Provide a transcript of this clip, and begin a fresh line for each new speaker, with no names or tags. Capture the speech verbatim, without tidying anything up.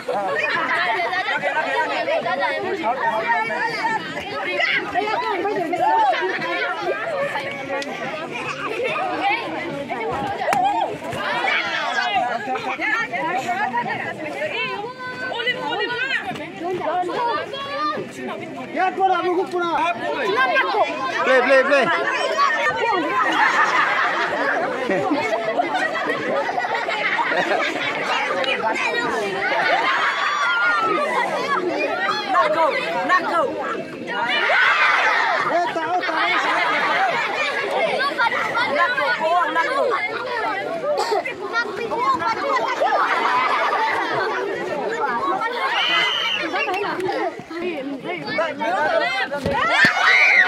Ya, pura, buku pura.
Play, play, play.
Nak go, nak go. Eh, tahu, tahu. Nak go, oh, nak go. Nak go.